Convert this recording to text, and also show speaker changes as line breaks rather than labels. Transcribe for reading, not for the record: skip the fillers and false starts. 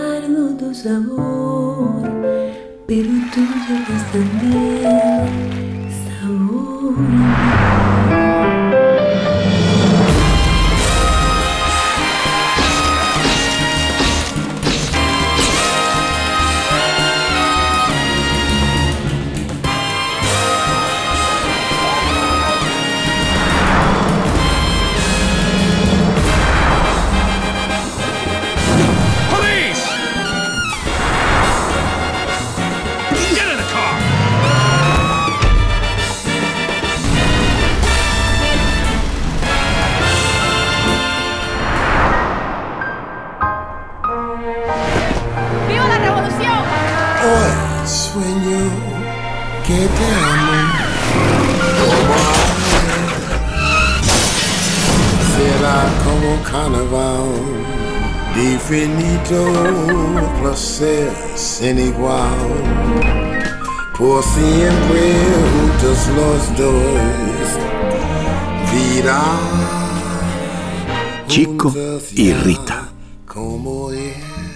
guardo tu sabor, pero tú llevas también sabor a mí.
Hoy sueño que te amo. Será como carnaval, infinito, placer sin igual. Por siempre juntos los dos, vida
Chico y Rita.
como es.